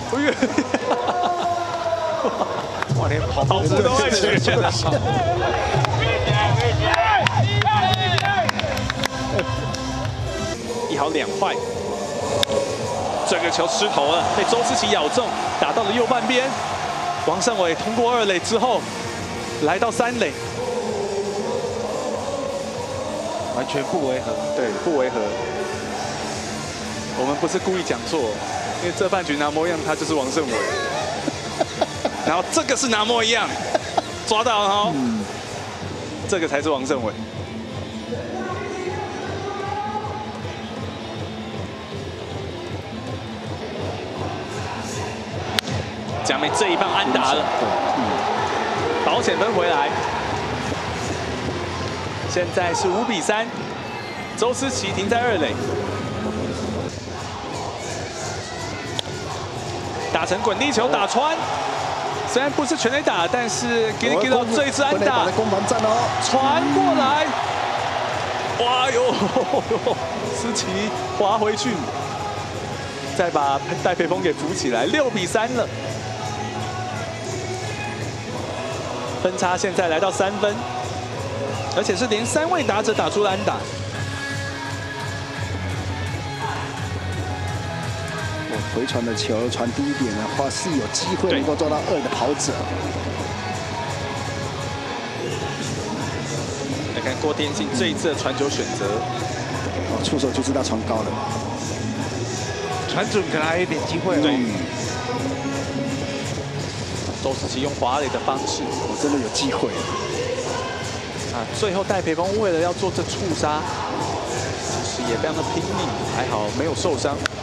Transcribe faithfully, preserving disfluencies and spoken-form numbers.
哇，连跑步都会学。一好两坏，这个球失头了，被周思齐咬中，打到了右半边。王胜伟通过二垒之后，来到三垒，完全不违和，对，不违和。我们不是故意讲错，因为这半局拿模一样，他就是王胜伟。然后这个是拿模一样，抓到了哈，嗯、这个才是王胜伟。 蒋梅这一棒安打了，保险分回来。现在是五比三，周思齐停在二垒，打成滚地球打穿，虽然不是全垒打，但是给你给到这一次安打， 攻防战哦， 传过来，哇哟，思齐滑回去，再把戴培峰给扶起来，六比三了。 分差现在来到三分，而且是连三位打者打出了安打。 回传的球传低一点的话，是有机会能够抓到二的跑者。 来看郭天信这一次的传球选择， 哦，出手就知道传高了， 传准可能还有一点机会哦。 对。 周思齐用滑垒的方式， 我真的有机会啊！最后戴培峰为了要做这触杀，其实也非常的拼命，还好没有受伤。